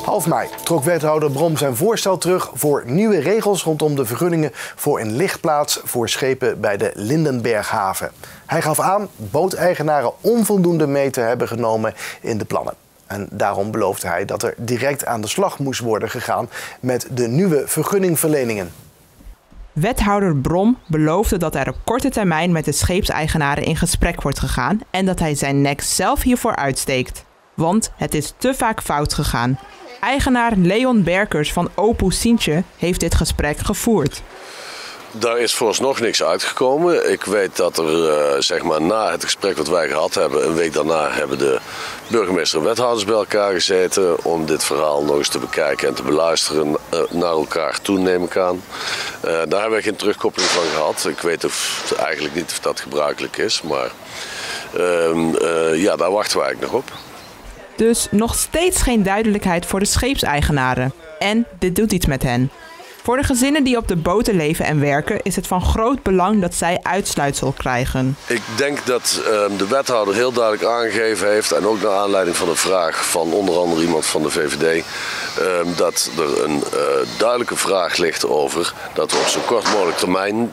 Half mei trok wethouder Brom zijn voorstel terug voor nieuwe regels rondom de vergunningen voor een lichtplaats voor schepen bij de Lindenberghaven. Hij gaf aan booteigenaren onvoldoende mee te hebben genomen in de plannen. En daarom beloofde hij dat er direct aan de slag moest worden gegaan met de nieuwe vergunningverleningen. Wethouder Brom beloofde dat er op korte termijn met de scheepseigenaren in gesprek wordt gegaan en dat hij zijn nek zelf hiervoor uitsteekt. Want het is te vaak fout gegaan. Eigenaar Leon Berkers van Opus Sientje heeft dit gesprek gevoerd. Daar is vooralsnog niks uitgekomen. Ik weet dat er na het gesprek wat wij gehad hebben, een week daarna hebben de burgemeester en wethouders bij elkaar gezeten om dit verhaal nog eens te bekijken en te beluisteren naar elkaar toe, neem ik aan. Daar hebben we geen terugkoppeling van gehad. Ik weet eigenlijk niet of dat gebruikelijk is, maar daar wachten we eigenlijk nog op. Dus nog steeds geen duidelijkheid voor de scheepseigenaren. En dit doet iets met hen. Voor de gezinnen die op de boten leven en werken is het van groot belang dat zij uitsluitsel krijgen. Ik denk dat de wethouder heel duidelijk aangegeven heeft, en ook naar aanleiding van een vraag van onder andere iemand van de VVD, dat er een duidelijke vraag ligt over dat we op zo kort mogelijk termijn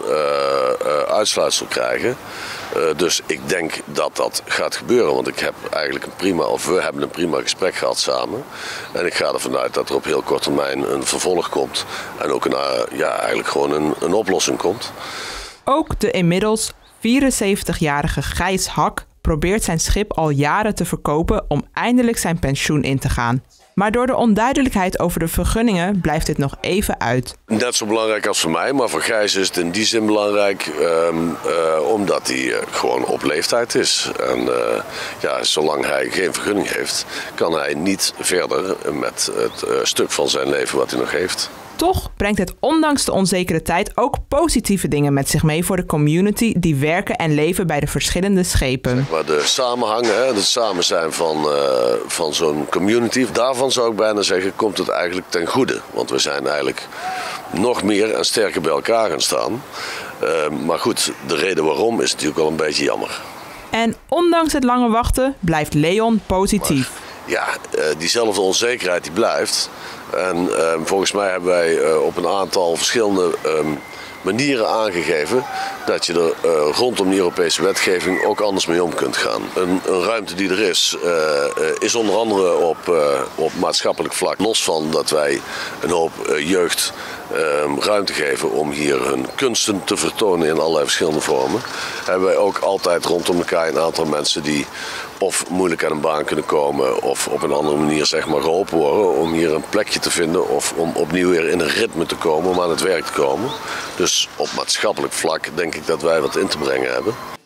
uitsluitsel krijgen. Dus ik denk dat dat gaat gebeuren, want we hebben een prima gesprek gehad samen. En ik ga ervan uit dat er op heel korte termijn een vervolg komt. En ook eigenlijk gewoon een oplossing komt. Ook de inmiddels 74-jarige Gijs Hak probeert zijn schip al jaren te verkopen om eindelijk zijn pensioen in te gaan. Maar door de onduidelijkheid over de vergunningen blijft dit nog even uit. Net zo belangrijk als voor mij, maar voor Gijs is het in die zin belangrijk omdat hij gewoon op leeftijd is. En zolang hij geen vergunning heeft, kan hij niet verder met het stuk van zijn leven wat hij nog heeft. Toch brengt het ondanks de onzekere tijd ook positieve dingen met zich mee voor de community die werken en leven bij de verschillende schepen. Maar de samenhang, het samen zijn van zo'n community, daarvan zou ik bijna zeggen, komt het eigenlijk ten goede. Want we zijn eigenlijk nog meer en sterker bij elkaar gaan staan. Maar goed, de reden waarom is natuurlijk wel een beetje jammer. En ondanks het lange wachten blijft Leon positief. Diezelfde onzekerheid die blijft. En volgens mij hebben wij op een aantal verschillende manieren aangegeven dat je er rondom de Europese wetgeving ook anders mee om kunt gaan. Een ruimte die er is onder andere op maatschappelijk vlak. Los van dat wij een hoop jeugd ruimte geven om hier hun kunsten te vertonen in allerlei verschillende vormen, hebben wij ook altijd rondom elkaar een aantal mensen die of moeilijk aan een baan kunnen komen of op een andere manier geholpen worden om hier een plekje te vinden of om opnieuw weer in een ritme te komen, om aan het werk te komen. Dus op maatschappelijk vlak denk ik dat wij wat in te brengen hebben.